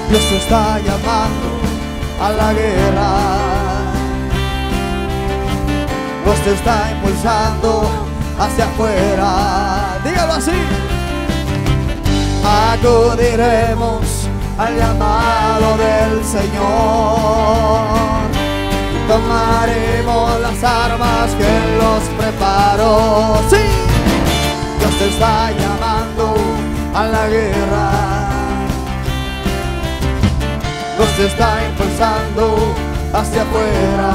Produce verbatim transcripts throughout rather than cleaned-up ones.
Dios te está llamando a la guerra. Dios te está impulsando hacia afuera. Dígalo así. Acudiremos al llamado del Señor. Tomaremos las armas que Él nos preparó. Sí, Dios te está llamando a la guerra. Dios te está impulsando hacia afuera.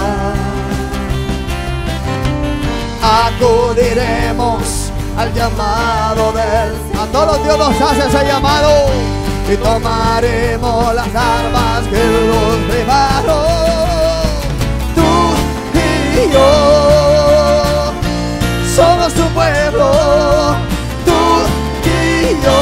Acudiremos al llamado del... A todos Dios nos hace ese llamado. Y tomaremos las armas que Él nos preparó. Tú y yo somos tu pueblo. Tú y yo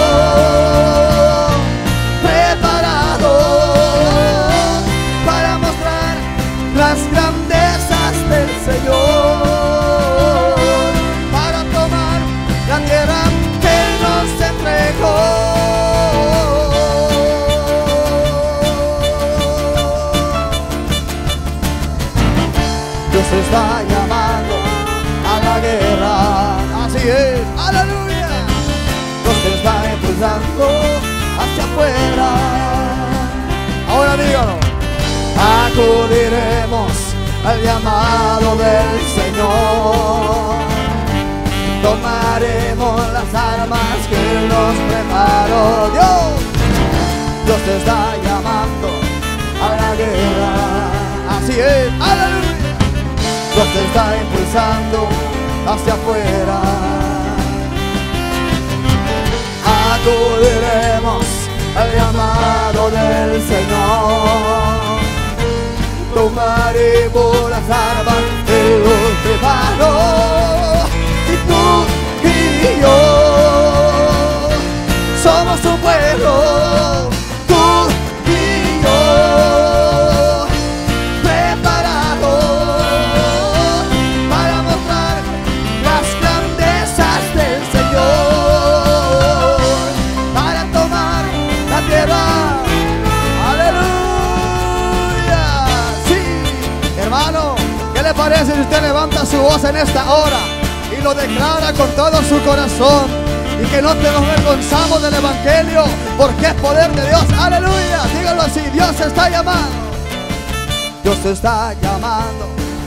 preparados para mostrar las grandezas del Señor, para tomar la tierra que Él nos entregó. Dios te está llamando a la guerra. Así es, aleluya. Dios te está impulsando hacia afuera. Ahora dígalo. Acudiremos al llamado del Señor. Tomaremos las armas que Él nos preparó. Dios, Dios te está llamando a la guerra. Así es, aleluya. Dios te está impulsando hacia afuera. Acudiremos al llamado del Señor. Tomaremos las armas que Él nos preparó. Y tú y yo somos tu pueblo. Tú y yo preparados para mostrar las grandezas del Señor, para tomar la tierra. Aleluya. Sí, hermano, ¿qué le parece si usted levanta su voz en esta hora y lo declara con todo su corazón? Y que no te nos avergonzamos del Evangelio, porque es poder de Dios. Aleluya, dígalo así. Dios te está llamando. Dios te está llamando.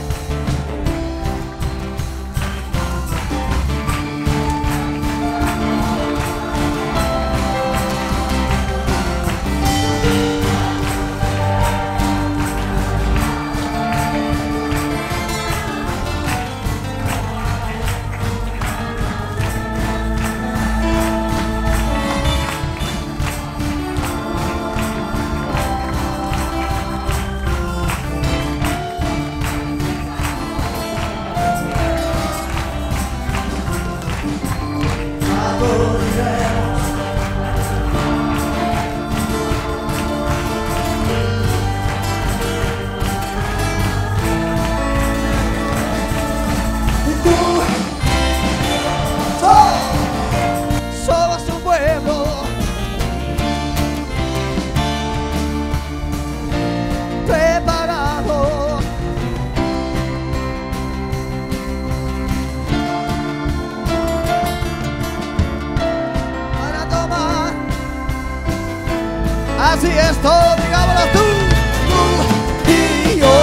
Así es todo, digámoslo tú. Tú y yo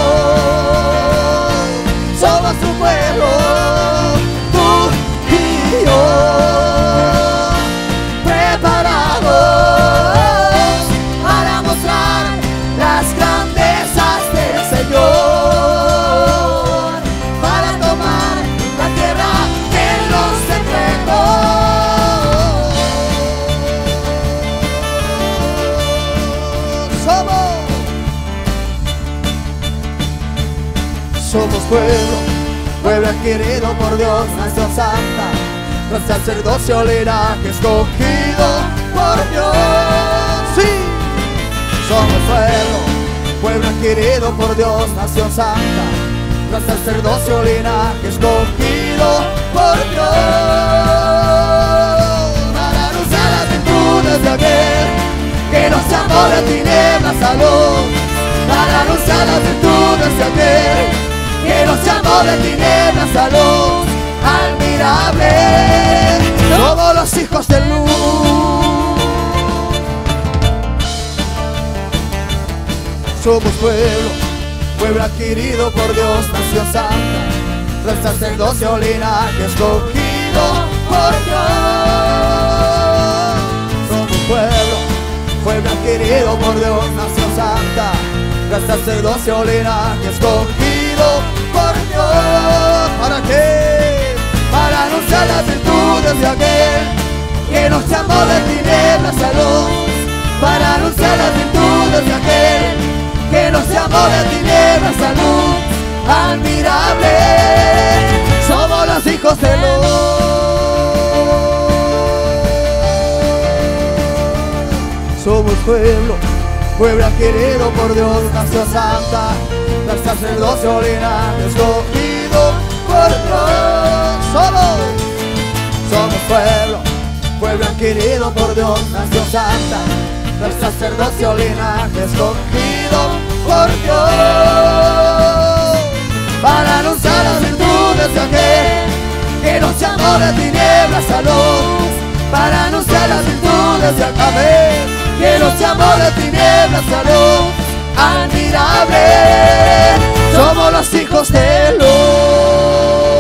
somos tu pueblo. Tú y yo preparados para mostrar las grandezas del Señor, para tomar la tierra que Él nos entregó. Somos pueblo, pueblo adquirido por Dios, nación santa, nuestro sacerdocio, linaje escogido por Dios. Sí, somos pueblo, pueblo adquirido por Dios, nación santa, nuestro sacerdocio, linaje escogido por Dios, para anunciar las virtudes de aquel que nos llamó de tinieblas a luz, para anunciar las virtudes de aquel que nos llamó de tinieblas a luz admirable. Somos los hijos de luz, somos pueblo, pueblo adquirido por Dios, nación santa, del sacerdocio linaje escogido por Dios. Somos pueblo, pueblo adquirido por Dios, nación santa, del sacerdocio linaje escogido por Dios. ¿Para qué? Para anunciar las virtudes de aquel que nos llamó de tinieblas a luz, para anunciar las virtudes de aquel que nos llamó de tinieblas a luz admirable. Somos los hijos de luz, somos pueblo, pueblo adquirido por Dios, nación santa, del sacerdocio linaje escogido por Dios. Somos, somos pueblo, pueblo adquirido por Dios, nación santa, del sacerdocio linaje escogido por Dios, para anunciar las virtudes de aquel que nos llamó de tinieblas a luz, para anunciar las virtudes de aquel que nos llamó de tinieblas a luz admirable. Somos los hijos de luz.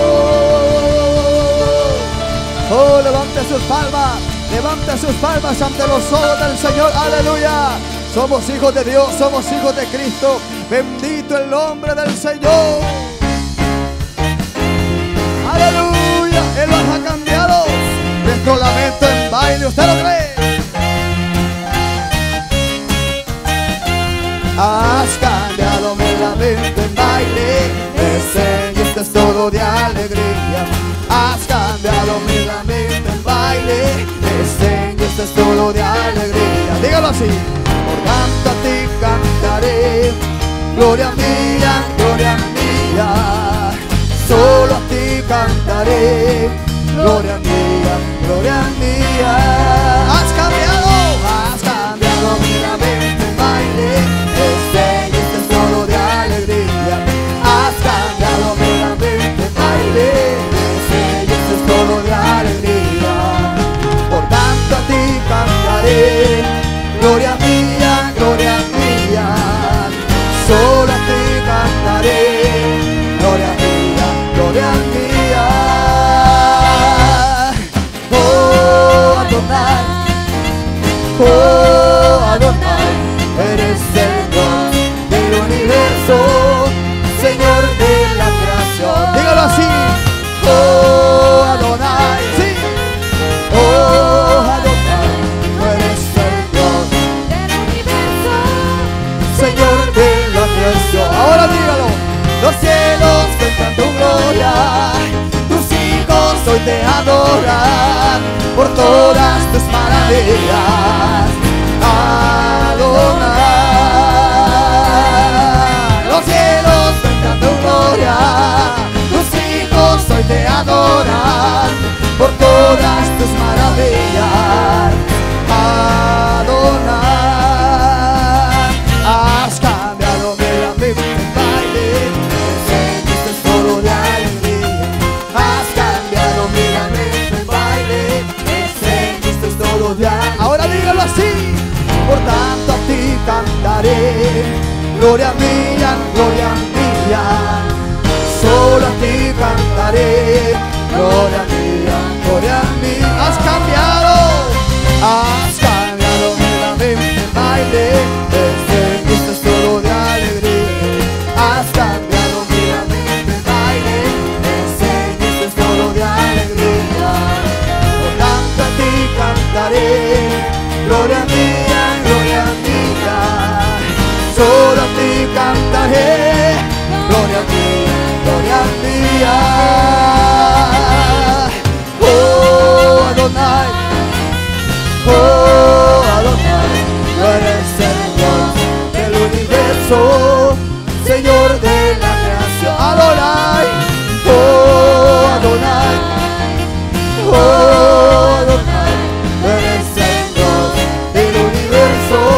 Oh, levante sus palmas, levante sus palmas ante los ojos del Señor. Aleluya. Somos hijos de Dios, somos hijos de Cristo. Bendito el nombre del Señor. Aleluya. Él nos ha cambiado nuestro lamento en baile. ¿Usted lo cree? Has cambiado mi lamento en baile, ese y este es todo de alegría. Has cambiado mi lamento en baile, ese y este es todo de alegría. Dígalo así. Por tanto a ti cantaré, gloria mía, gloria mía. Solo a ti cantaré, gloria mía, gloria mía. Has cambiado, has cambiado mi lamento en baile, este y este es todo de alegría. Has cambiado mi lamento en baile, este y este es todo de alegría. Por tanto a ti cantaré, gloria mía, gloria mía. Solo a ti cantaré, gloria mía, gloria mía. Oh Adonai, oh Adonai, eres el Dios del universo, Señor de la creación. Dígalo así. Oh Adonai, sí. Oh Adonai, eres el Dios del universo, Señor de la creación. Ahora dígalo. Los cielos cuentan tu gloria, tus hijos hoy te adoran por todas tus maravillas. Adonai. Los cielos cuentan tu gloria, tus hijos hoy te adoran por todas tus maravillas. Adonai. Has cambiado mi lamento en baile, ese es todo de alegría. Has cambiado mi lamento en baile, ese es todo de alegría. Ahora dígalo así. Por tanto a ti cantaré, gloria mía, gloria mía. Solo a ti cantaré, gloria mía, gloria mía. Has cambiado, has cambiado mi lamento en baile, este es todo de alegría. Has cambiado mi lamento en baile, este es todo de alegría. Por tanto a ti cantaré, gloria mía, gloria mía. Solo a ti cantaré, gloria mía, gloria mía. Oh Adonai, oh Adonai, tú eres el Dios del universo, Señor de la creación. Adonai, oh Adonai, oh Adonai, tú eres el Dios del universo,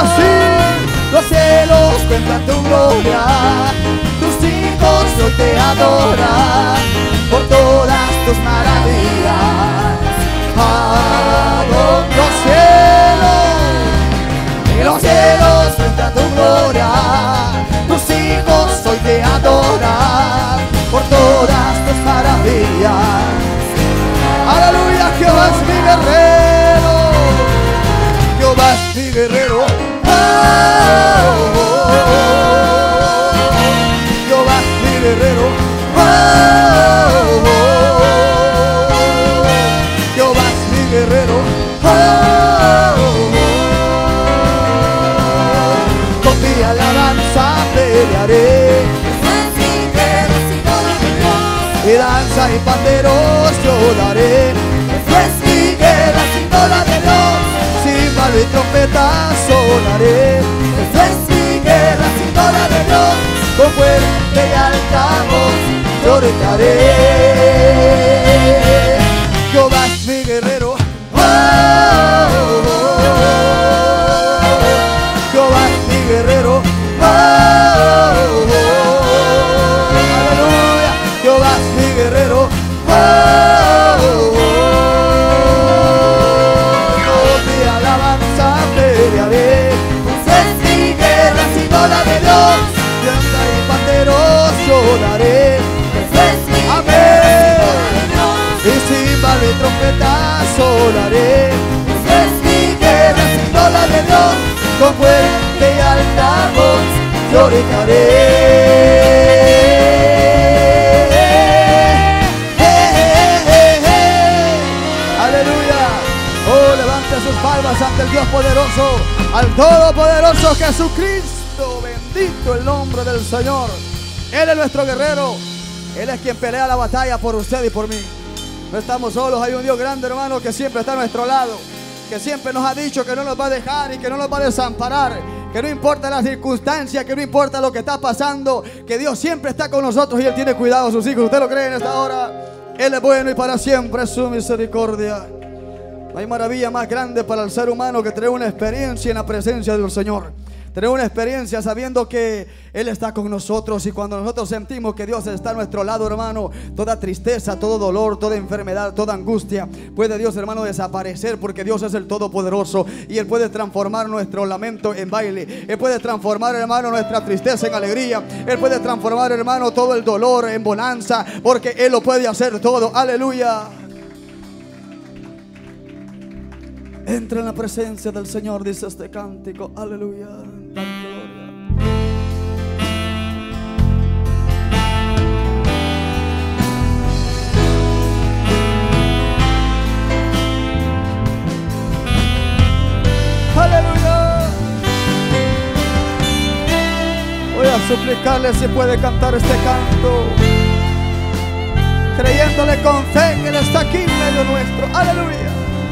así. Los cielos cuentan tu gloria, tus hijos hoy te adoran por todas tus maravillas. Adoro los cielos, y los cielos cuentan tu gloria, tus hijos hoy te adoran por todas tus maravillas. Aleluya, Jehová es mi guerrero, Jehová es mi guerrero. Oh, oh, oh. Jehová es mi guerrero. Oh, oh, oh. Jehová es mi guerrero. Oh, oh, oh. Con mi alabanza pelearé, y danza y panderos yo daré. Es mi guerra sin la de Dios, címbalo y trompeta sonaré. Es mi guerra sin la de Dios, con fuerte y alta voz yo gritaré. Jehová es mi guerrero. Oh, oh, oh. Jehová es mi guerrero. Oh, oh, oh. Aleluya, Jehová es mi guerrero. Oh, oh, oh. Con mi alabanza pelearé, pues es mi guerra sin la de Dios, danza y panderos yo daré. Amén. Y címbalo y trompeta sonaré, pues es mi guerra sin la de Dios, con fuerte y alta voz yo gritaré. Sus palmas ante el Dios poderoso, al todopoderoso Jesucristo. Bendito el nombre del Señor. Él es nuestro guerrero, Él es quien pelea la batalla por usted y por mí. No estamos solos, hay un Dios grande, hermano, que siempre está a nuestro lado, que siempre nos ha dicho que no nos va a dejar y que no nos va a desamparar, que no importa las circunstancias, que no importa lo que está pasando, que Dios siempre está con nosotros y Él tiene cuidado de sus hijos. ¿Usted lo cree en esta hora? Él es bueno y para siempre es su misericordia. No hay maravilla más grande para el ser humano que tener una experiencia en la presencia del Señor. Tener una experiencia sabiendo que Él está con nosotros. Y cuando nosotros sentimos que Dios está a nuestro lado, hermano, toda tristeza, todo dolor, toda enfermedad, toda angustia, puede Dios, hermano, desaparecer, porque Dios es el Todopoderoso y Él puede transformar nuestro lamento en baile. Él puede transformar, hermano, nuestra tristeza en alegría. Él puede transformar, hermano, todo el dolor en bonanza, porque Él lo puede hacer todo. Aleluya. Entra en la presencia del Señor, dice este cántico. Aleluya. Dale gloria. Aleluya. Voy a suplicarle si puede cantar este canto, creyéndole con fe que Él está aquí en medio nuestro. Aleluya.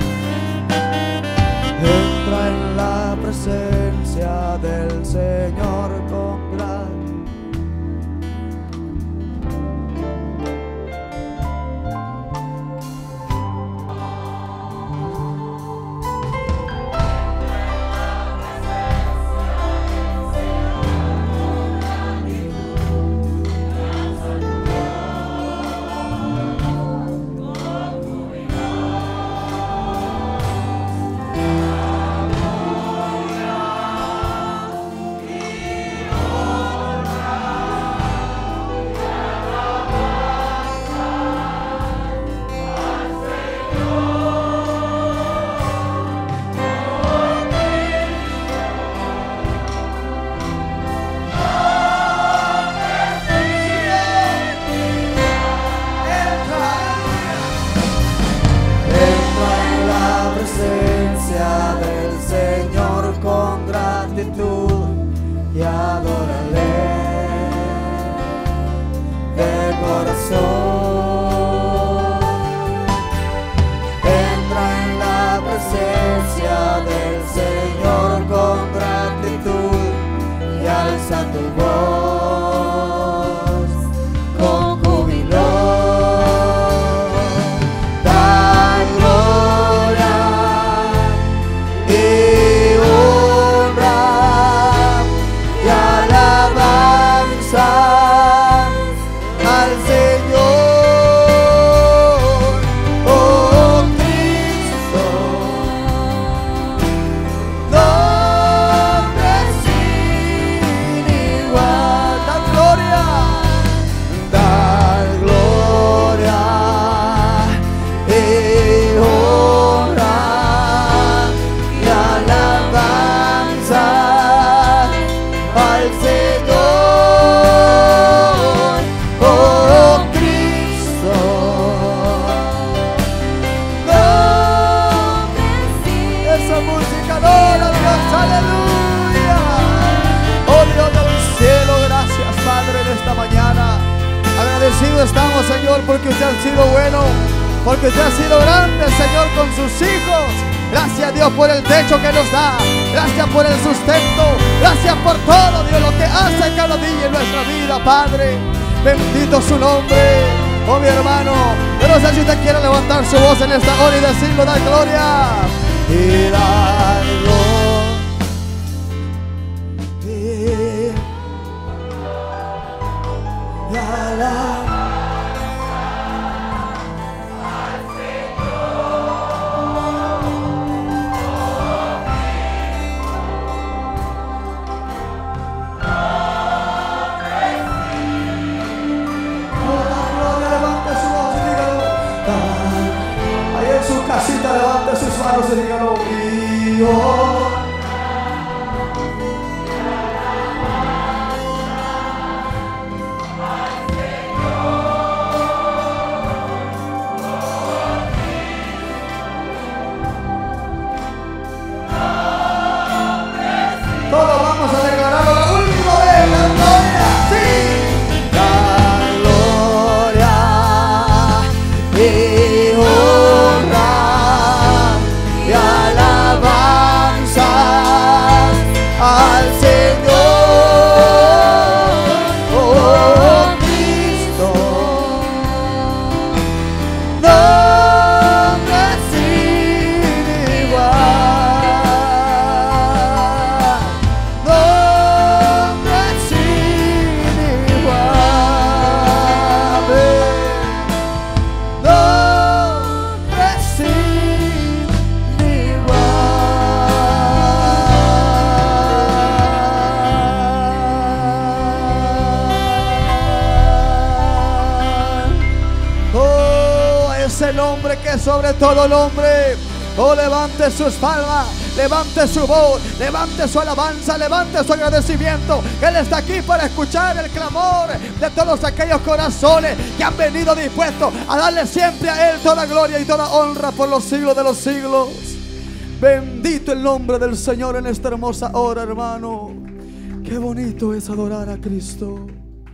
Entra en la presencia del Señor con gran. Y adórale de corazón. Entra en la presencia del Señor con gratitud y alza tu voz con júbilo. Da gloria y honra esa música, adora a Dios, aleluya. Oh Dios del cielo, gracias Padre en esta mañana. Agradecido estamos, Señor, porque usted ha sido bueno, porque usted ha sido grande, Señor, con sus hijos. Gracias, Dios, por el techo que nos da. Gracias por el sustento. Gracias por todo, Dios, lo que hace cada día en nuestra vida, Padre. Bendito su nombre. Oh, mi hermano, yo no sé si usted quiere levantar su voz en esta hora y decirlo, dar gloria. Y dar gloria. Y alabar. Casita, levante sus manos y dígalo. Y yo todos vamos a declararlo la última vez, la gloria, sí, la gloria y honra. Al Señor, oh Cristo, nombre sin igual, nombre sin igual, nombre sin igual. El nombre que es sobre todo nombre. Oh, levante sus palmas, levante su voz, levante su alabanza, levante su agradecimiento. Él está aquí para escuchar el clamor de todos aquellos corazones que han venido dispuestos a darle siempre a Él toda gloria y toda honra por los siglos de los siglos. Bendito el nombre del Señor en esta hermosa hora, hermano. Qué bonito es adorar a Cristo.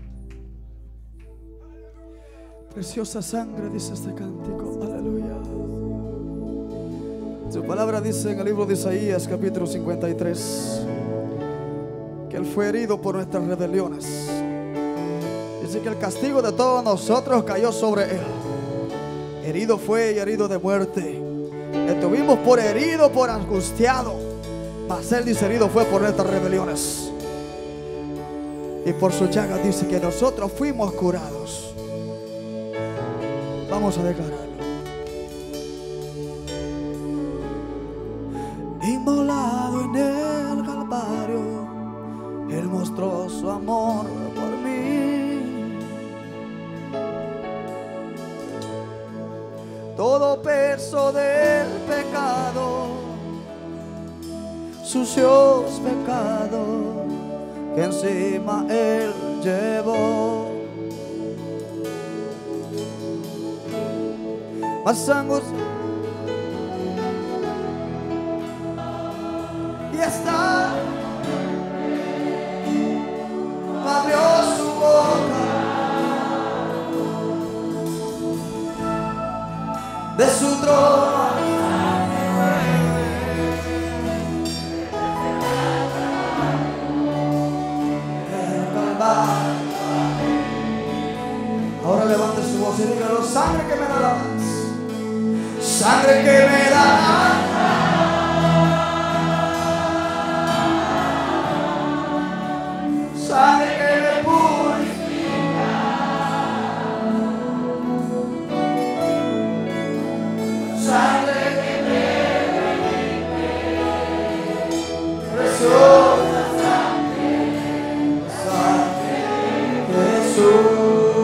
Preciosa sangre, dice este cántico, aleluya. Su palabra dice en el libro de Isaías, capítulo cincuenta y tres, que Él fue herido por nuestras rebeliones. Dice que el castigo de todos nosotros cayó sobre Él. Herido fue y herido de muerte. Le tuvimos por herido, por angustiado. Mas Él, dice, herido fue por nuestras rebeliones. Y por su llaga dice que nosotros fuimos curados. Vamos a declararlo. Inmolado en el Calvario, Él mostró su amor por mí. Todo peso del pecado, sucios pecados, que encima Él llevó. Más angustia y está, abrió su boca, de su trono el Calvario. Ahora levante su voz y dígalo: sangre que me da la paz, sangre que me da, sangre que me purifica, sangre que me redime, preciosa sangre, sangre de Jesús.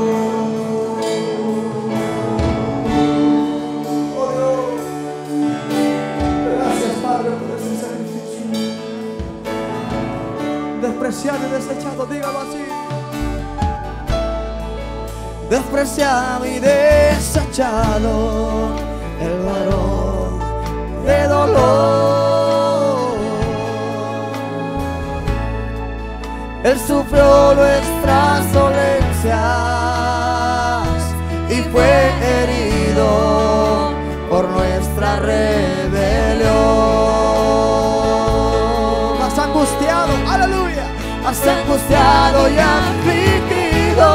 Despreciado y desechado, dígalo así. Despreciado y desechado, el varón de dolor. Él sufrió nuestras dolencias y fue herido por nuestra rebelión. Más angustiado, aleluya, más angustiado y afligido,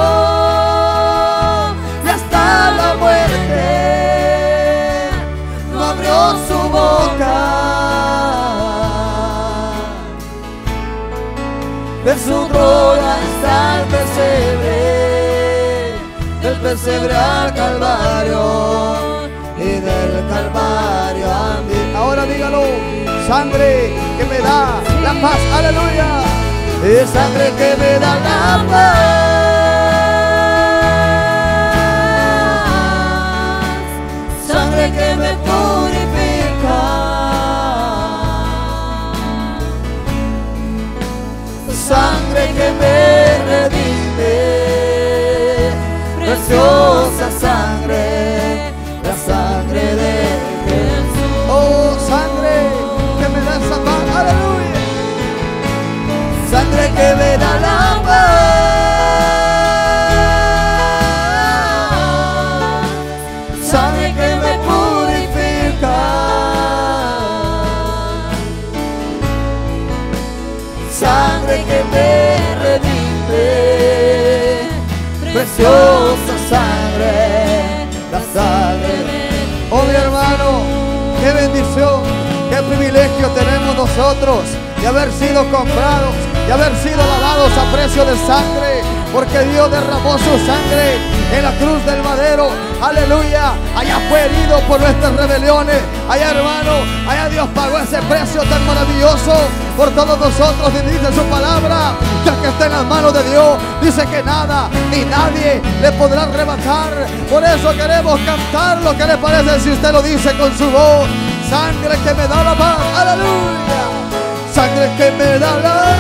y hasta la muerte no abrió su boca. De su trono hasta el pesebre, del pesebre al Calvario y del Calvario a mí. Ahora dígalo, sangre que me da la paz, aleluya, es sangre que me da la paz, sangre que me purifica, sangre que me redime, preciosa sangre, la sangre de Jesús. Oh, sangre que me da esa paz, aleluya, sangre que me da la paz, sangre que me purifica, sangre que me redime, preciosa sangre, la sangre de... Oh, mi hermano, qué bendición, qué privilegio tenemos nosotros de haber sido comprados, de haber sido lavados a precio de sangre, porque Dios derramó su sangre en la cruz del madero, aleluya. Allá fue herido por nuestras rebeliones, allá, hermano, allá Dios pagó ese precio tan maravilloso por todos nosotros. Y dice su palabra que el que está en las manos de Dios, dice que nada ni nadie le podrá arrebatar. Por eso queremos cantar. Lo que le parece si usted lo dice con su voz: sangre que me da la paz, aleluya, sangre que me da la...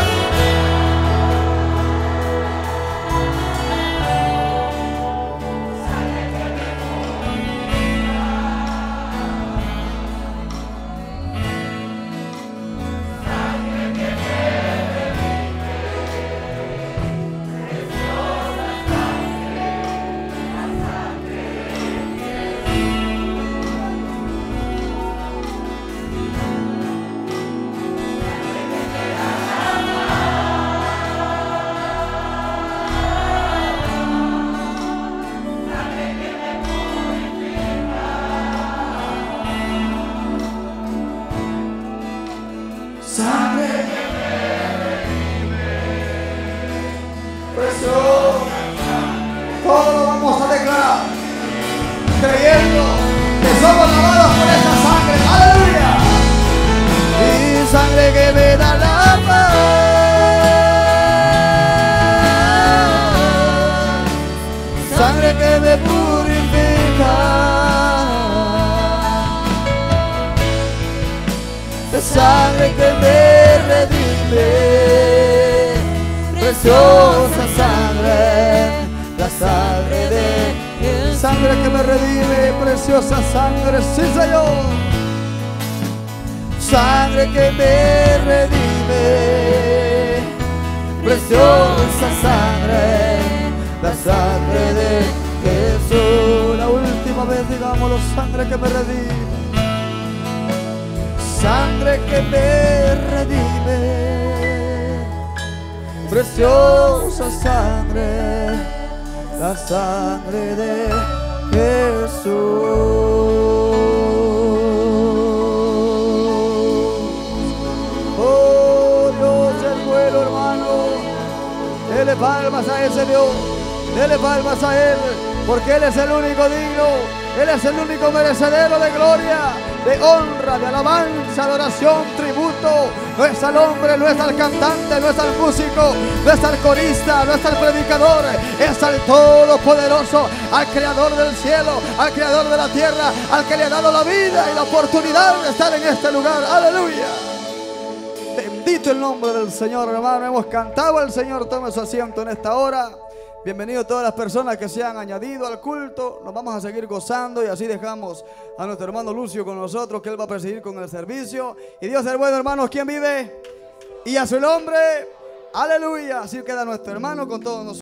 creyendo que somos lavados por esa sangre, aleluya. Y sangre que me da la paz, sangre que me purifica, sangre que me redime, preciosa sangre, la sangre de Jesús. Sangre que me redime, preciosa sangre, sí Señor. Sangre que me redime, preciosa sangre, la sangre de Jesús. La última vez digámoslo, sangre que me redime, sangre que me redime, preciosa sangre, la sangre de Jesús. Oh Dios, el bueno, hermano, dele palmas a ese Dios, dele palmas a Él, porque Él es el único digno, Él es el único merecedero de gloria, de honra, de alabanza, de oración, tributo. No es al hombre, no es al cantante, no es al músico, no es al corista, no es al predicador, es al Todopoderoso, al Creador del cielo, al Creador de la tierra, al que le ha dado la vida y la oportunidad de estar en este lugar. ¡Aleluya! Bendito el nombre del Señor, hermano. Hemos cantado al Señor. Tome su asiento en esta hora. Bienvenidos todas las personas que se han añadido al culto. Nos vamos a seguir gozando y así dejamos a nuestro hermano Lucio con nosotros, que él va a presidir con el servicio. Y Dios es bueno, hermanos. ¿Quién vive? Y a su nombre, Aleluya. Así queda nuestro hermano con todos nosotros.